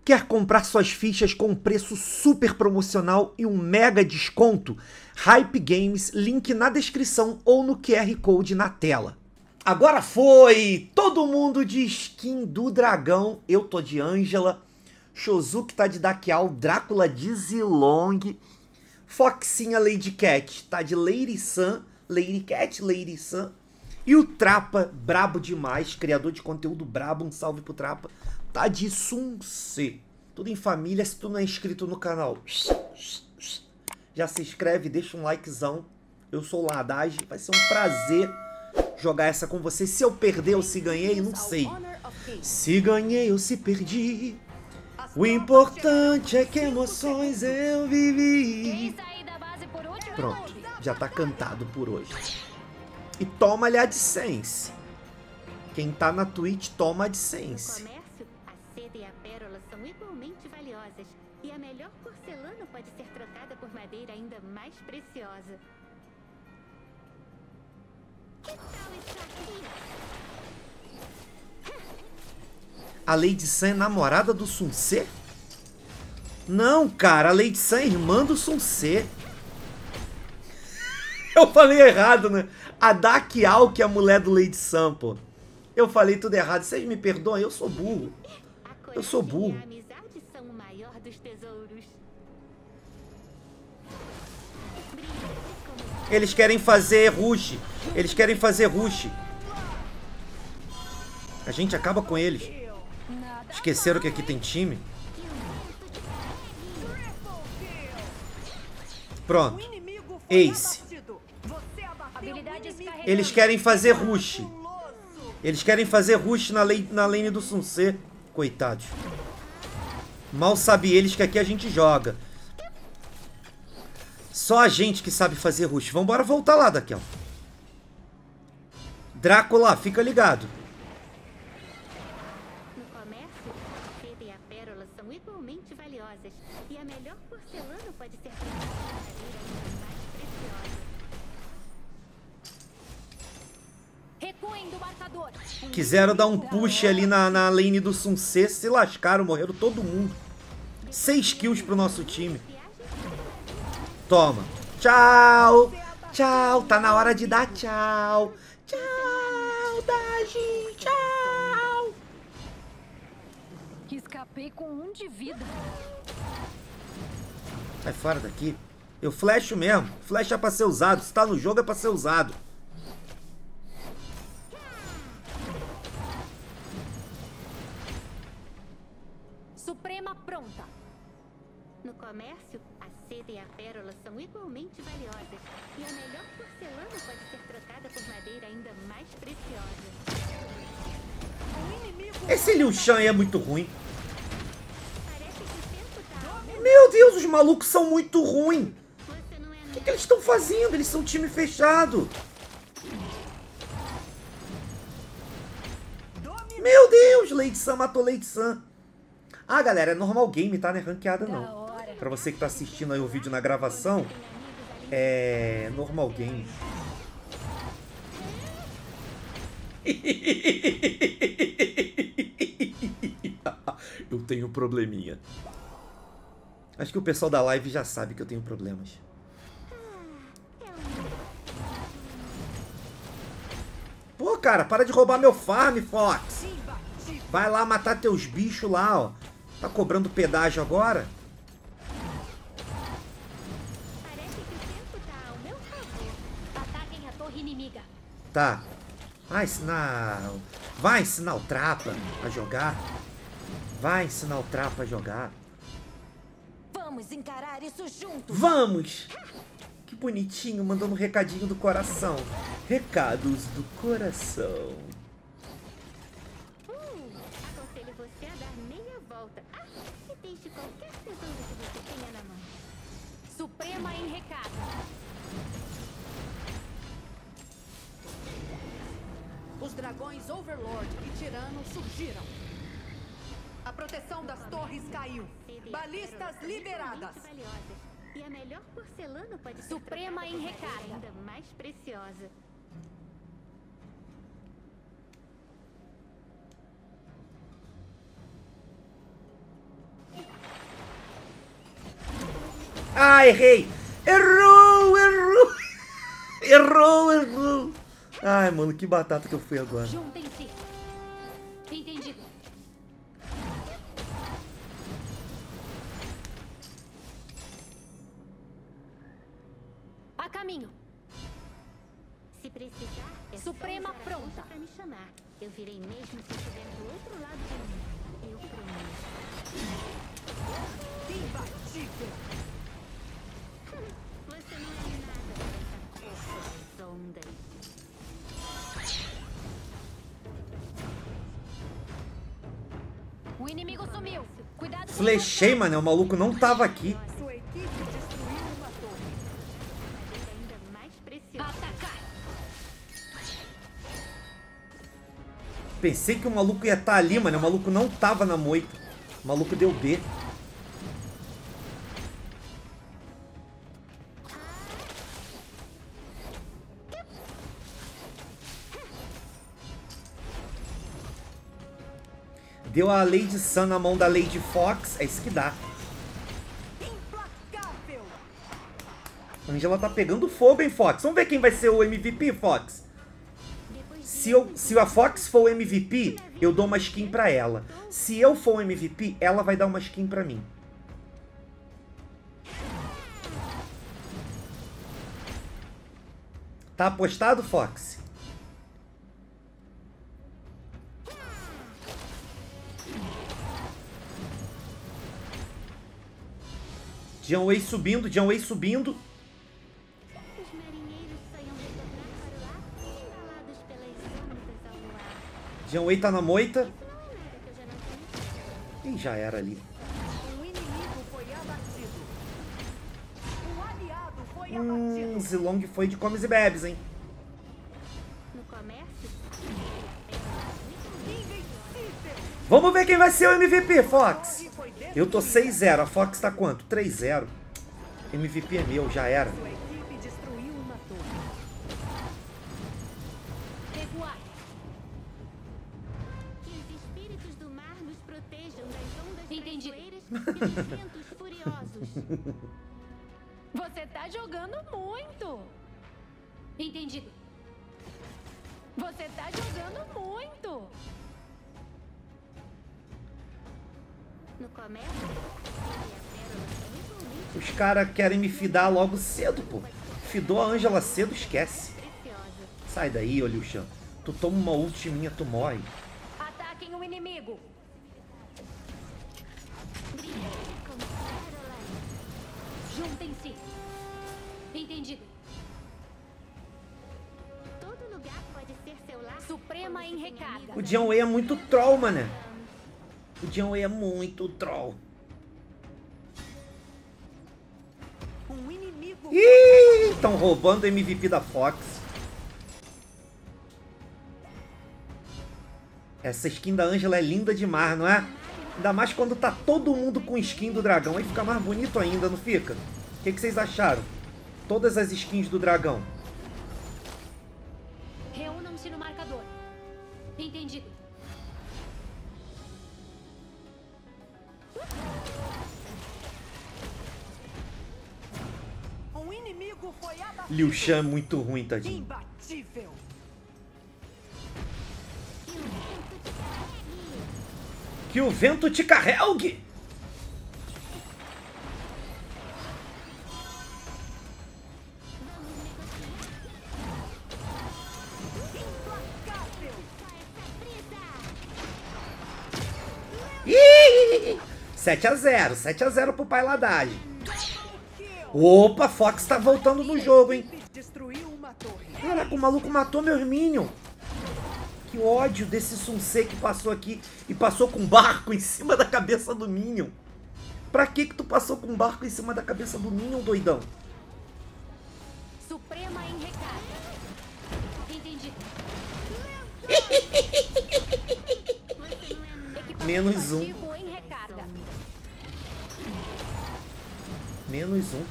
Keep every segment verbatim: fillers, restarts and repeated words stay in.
Quer comprar suas fichas com um preço super promocional e um mega desconto? Hype Games, link na descrição ou no Q R Code na tela. Agora foi! Todo mundo de skin do dragão. Eu tô de Ângela, Shozuki tá de Dakiao, Drácula de Zilong, Foxinha Lady Cat tá de Lady Sun, Lady Cat, Lady Sun. E o Trapa, brabo demais, criador de conteúdo brabo, um salve pro Trapa, tá de Sun Ce. Tudo em família. Se tu não é inscrito no canal, já se inscreve, deixa um likezão. Eu sou o Ladage, vai ser um prazer jogar essa com você. Se eu perder ou se ganhei, não sei. Se ganhei ou se perdi, o importante é que emoções eu vivi. Pronto, já tá cantado por hoje. E toma-lhe a AdSense. Quem tá na Twitch, toma a AdSense. No comércio, a seda e a pérola são igualmente valiosas. E a melhor porcelana pode ser trocada por madeira ainda mais preciosa. Que tal isso aqui? A Lady Sun é namorada do Sun Ce? Não, cara, a Lady Sun é irmã do Sun Ce. Eu falei errado, né? A Dakiao que é a mulher do Lady Sun, pô. Eu falei tudo errado. Vocês me perdoam? Eu sou burro. Eu sou burro. A amizade são o maior dos tesouros. Eles querem fazer rush. Eles querem fazer rush. A gente acaba com eles. Esqueceram que aqui tem time? Pronto. Ace. Eles querem fazer rush. Eles querem fazer rush na lane, na lane do Sun Ce. Coitados. Mal sabe eles que aqui a gente joga. Só a gente que sabe fazer rush. Vambora voltar lá, Dakiao. Drácula, fica ligado. No comércio, a seda e a pérola são igualmente valiosas. E a melhor porcelana pode ser trocada por madeira ainda mais preciosa. Recuem do marcador. Quiseram dar um push ali na, na lane do Sun Ce. Se lascaram, morreram todo mundo. Seis kills pro nosso time. Toma. Tchau. Tchau. Tá na hora de dar tchau. Tchau, Dagi. Tchau. Escapei com um de vida. Sai fora daqui. Eu flasho mesmo. Flash é pra ser usado. Se tá no jogo é pra ser usado. Suprema pronta. No comércio, a seda e a pérola são igualmente valiosas. E a melhor porcelana pode ser trocada por madeira ainda mais preciosa. Esse Liu Shan é muito ruim. Parece que o tempo tá... Meu Deus, os malucos são muito ruins. Você não é O que, que eles estão fazendo? Eles são um time fechado. Meu Deus, Lady Sun matou Lady Sun. Ah, galera, é normal game, tá? Não é ranqueada, não. Pra você que tá assistindo aí o vídeo na gravação, é normal game. Eu tenho probleminha. Acho que o pessoal da live já sabe que eu tenho problemas. Pô, cara, para de roubar meu farm, Fox. Vai lá matar teus bichos lá, ó. Tá cobrando pedágio agora? Parece que o tempo tá ao meu favor. Ataquem a torre inimiga. Tá. Vai ensinar... Vai ensinar o Trapa a jogar. Vai ensinar o Trapa a jogar. Vamos encarar isso juntos. Vamos! Que bonitinho, mandando um recadinho do coração. Recados do coração. Hum, aconselho você a dar meia volta. Ah, e deixe qualquer tesouro que você tenha na mão. Suprema em recado. Os dragões Overlord e Tirano surgiram. A proteção das torres caiu. Seda e a Balistas pérola são liberadas. igualmente valiosas. E a melhor porcelana pode ser Suprema trocada em por madeira recarga. ainda mais preciosa. Ah, errei. Errou, errou. Errou, errou. Ai, mano, que batata que eu fui agora. Juntem-se. Entendido. A caminho. Se precisar, é Suprema só usar a pronta. força pra me chamar. Eu virei mesmo se estiver do outro lado do mundo. Eu prometo. Imbatível. Você não é nada dessa força das ondas. O inimigo sumiu. Cuidado com Flechei, mano. O maluco não tava aqui. Sua equipe destruiu uma torre. Ainda mais preciosa. Atacar. Pensei que o maluco ia estar ali, mano. O maluco não tava na moita. O maluco deu B. Deu a Lady Sun na mão da Lady Fox. É isso que dá. Implacável. Angela tá pegando fogo, hein, Fox? Vamos ver quem vai ser o M V P, Fox? Se, eu, se a Fox for o M V P, eu dou uma skin pra ela. Se eu for o M V P, ela vai dar uma skin pra mim. Tá apostado, Fox? John Way subindo, John Way subindo. Os marinheiros sonham retornar para o ar, embalados pelas ondas ao luar. John Way tá na moita. Não é nada que eu já não conheço. Ih, já era ali. Um inimigo foi abatido. Um aliado foi Hum, abatido. Zilong foi de comes e bebes, hein? No comércio, Invencível. Vamos ver quem vai ser o M V P, Fox. Torre foi destruída. Eu tô seis zero, a Fox tá quanto? três zero. M V P é meu, já era. Sua equipe destruiu uma torre. recuar. que os espíritos do mar nos protejam das ondas Entendi. traiçoeiras e dos ventos furiosos. Você tá jogando muito. Entendido. Você tá jogando muito. No comércio, ele e a pérola são igualmente Os caras querem me fidar logo cedo, pô. Fidou a Angela cedo, esquece. preciosas. Sai daí, ô Liu Shan. Tu toma uma ult minha, tu morre. Ataquem o inimigo. Brilhante como pérola. Juntem-se. Entendido. Todo lugar pode ser seu lar. Suprema quando em se tem recarga. amigos O John Way é muito troll, mané. O John Way é muito troll. Um inimigo Ih, estão roubando o M V P da Fox. Essa skin da Angela é linda demais, não é? Ainda mais quando tá todo mundo com skin do dragão. Aí fica mais bonito ainda, não fica? O que, que vocês acharam? Todas as skins do dragão. Reúnam-se no marcador. Entendido. Um inimigo foi abatido. Liu Shan é muito ruim, tadinho. Imbatível. Que o vento te carregue! Implacável. Ih! sete a zero, sete a zero pro Pai Ladage. Opa, Fox tá voltando no jogo, hein? Equipe destruiu uma torre. Caraca, o maluco matou meus minions. Que ódio desse Sunsei que passou aqui e passou com um barco em cima da cabeça do Minion. Pra que que tu passou com um barco em cima da cabeça do Minion, doidão? Suprema em recarga. Entendido. Menos um. Ativo em recarga. Menos um.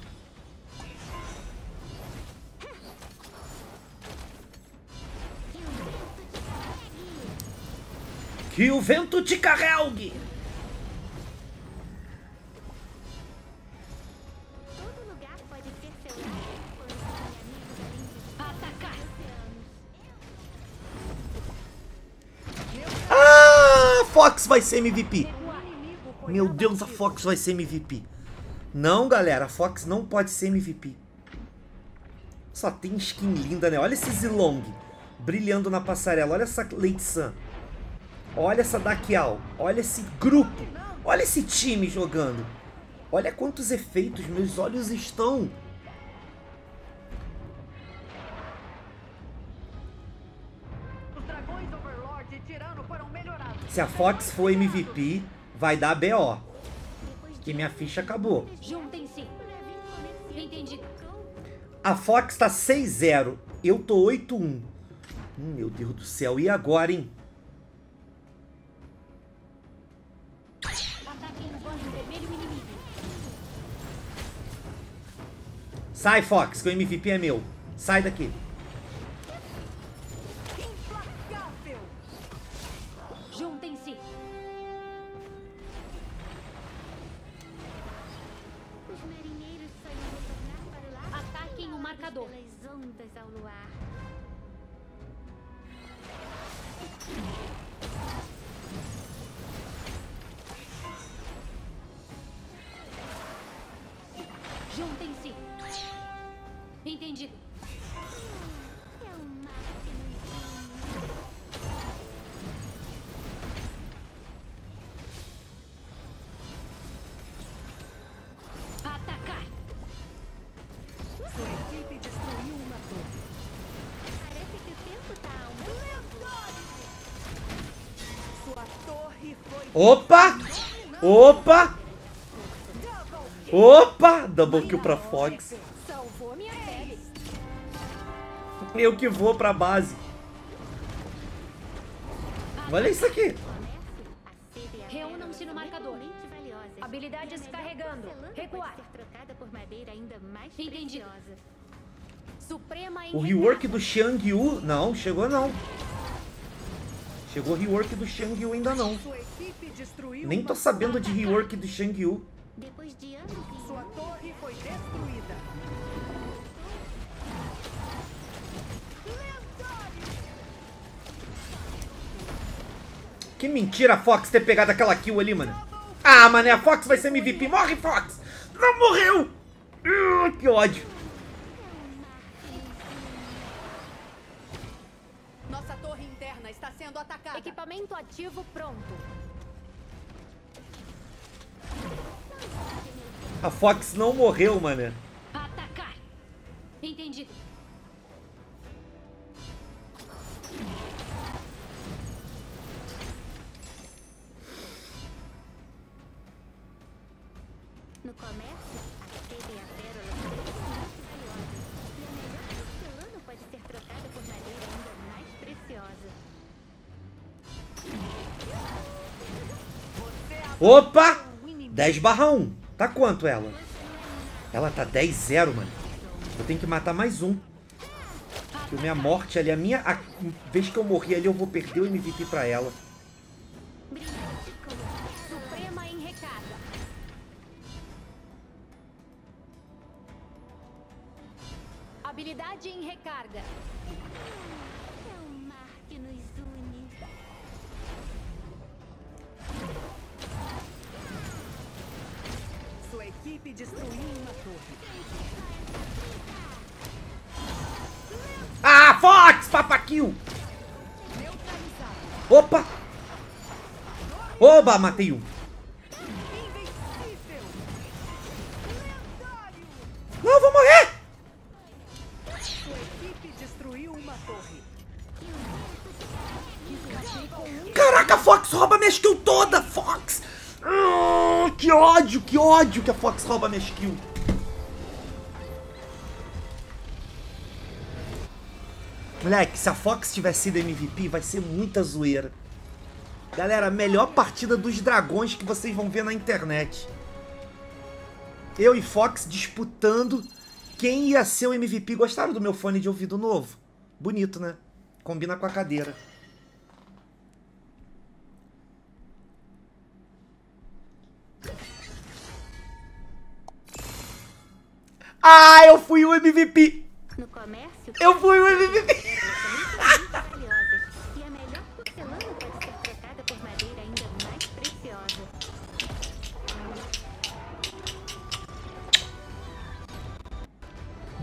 Que o vento te carregue! Fox vai ser M V P. Meu Deus, a Fox vai ser M V P. Não, galera, a Fox não pode ser M V P. Só tem skin linda, né? Olha esse Zilong brilhando na passarela. Olha essa Lei San. Olha essa Dakiao. Olha esse grupo. Olha esse time jogando. Olha quantos efeitos. Meus olhos estão... Os dragões Overlord e Tirano foram melhorados. Se a Fox for M V P, vai dar B O. Que minha ficha acabou. Juntem-se. Entendido. A Fox tá seis zero. Eu tô oito um. Hum, meu Deus do céu. E agora, hein? Ataquem o banco vermelho inimigo. Sai, Fox, que o M V P é meu. Sai daqui. Implacável. Juntem-se. Os marinheiros sonham retornar para o lar Ataquem o marcador. pelas ondas ao luar. Juntem-se. Entendido. É um mar que nos une. Atacar. Sua equipe destruiu uma torre. Parece que o tempo tá ao meu favor. Sua torre foi... Opa! Opa! Opa! Double kill pra Fox. Salvou minha pele. Eu que vou pra base. Olha isso aqui. A sede e a Reúnam-se pérola no são marcador. igualmente valiosas. Habilidades E a melhor carregando. porcelana Recuar. pode ser trocada por madeira ainda mais Entendido. preciosa. Suprema em O rework recado. do Xiang Yu... Não, chegou não. Chegou o rework do Xiang Yu ainda não. Sua equipe destruiu Nem uma tô sabendo de rework do Xiang Yu. Depois de anos e Sua anos, torre foi destruída. Que mentira a Fox ter pegado aquela kill ali, mano. Ah, mano, a Fox vai ser M V P. Morre, Fox! Não morreu! Uh, que ódio. Nossa torre interna está sendo atacada. Equipamento ativo pronto. A Fox não morreu, mano. Atacar. Entendido. no comércio, a seda e a pérola são igualmente valiosas. E a melhor porcelana pode ser trocada por madeira ainda mais preciosa. Opa! dez barra um. Tá quanto ela? Ela tá dez zero, mano. Eu tenho que matar mais um. Porque minha morte ali, a minha... A vez que eu morrer ali, eu vou perder o M V P pra ela. Suprema em recarga. Habilidade em recarga. É um mar que nos une. Sua equipe destruiu uma torre. Ah, Fox! Papakill! Opa! Oba, matei um. Invencível! Lendário! Não, eu vou morrer! Sua equipe destruiu uma torre. Caraca, a Fox rouba minha skill toda, Fox! Ah, que ódio, que ódio que a Fox rouba minha skill. Moleque, se a Fox tivesse sido M V P, vai ser muita zoeira. Galera, a melhor partida dos dragões que vocês vão ver na internet. Eu e Fox disputando quem ia ser o M V P. Gostaram do meu fone de ouvido novo? Bonito, né? Combina com a cadeira. Ah, eu fui o M V P! No comércio, Eu fui o M V P! pérolas são igualmente valiosas. E a melhor porcelana pode ser trocada por madeira ainda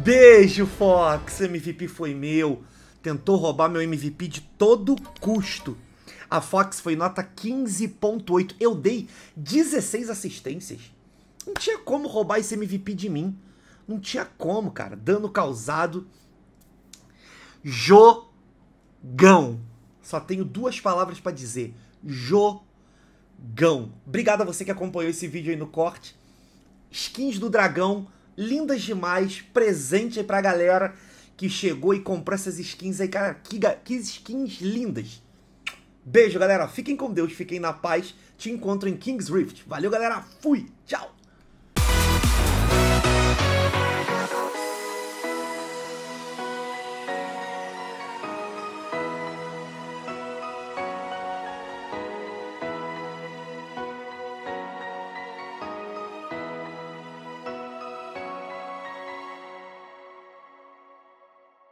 Beijo, Fox. M V P foi meu. Tentou roubar meu M V P de todo custo. A Fox foi nota quinze ponto oito. Eu dei dezesseis assistências. Não tinha como roubar esse M V P de mim. Não tinha como, cara. Dano causado. Jogão. Só tenho duas palavras pra dizer. Jogão. Obrigado a você que acompanhou esse vídeo aí no corte. Skins do dragão. Lindas demais. Presente aí pra galera que chegou e comprou essas skins aí. Cara, que, que skins lindas. Beijo, galera. Fiquem com Deus. Fiquem na paz. Te encontro em King's Rift. Valeu, galera. Fui. Tchau.